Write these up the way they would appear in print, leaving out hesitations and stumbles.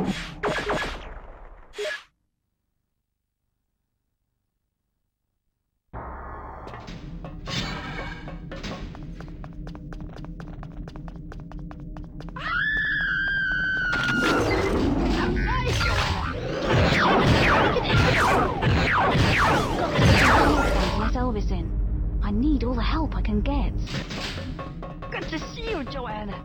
Elvis in. I need all the help I can get. Good to see you, Joanna.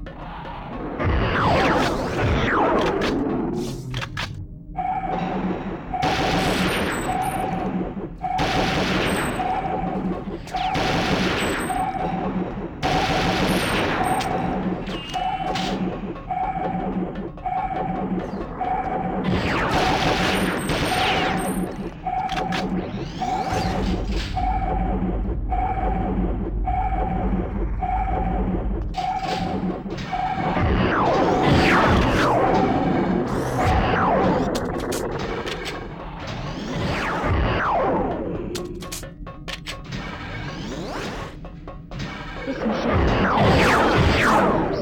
This machine contains bombs.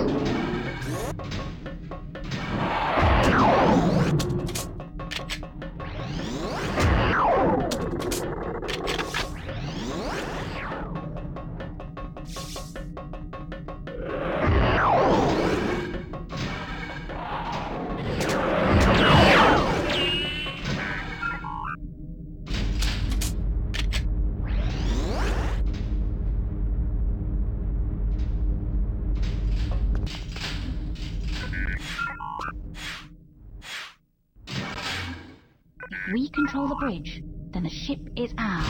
If we control the bridge, then the ship is ours.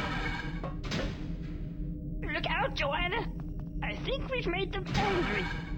Look out, Joanna. I think we've made them angry.